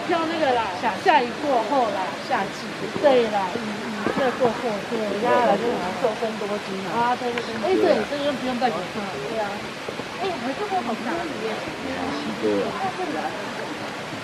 挑那个啦，下雨过后啦，夏季。对啦，雨热过后，对，人家来就是瘦身多金啊。对对对。哎，对，这个不用戴口罩。对啊。哎，还是我好看。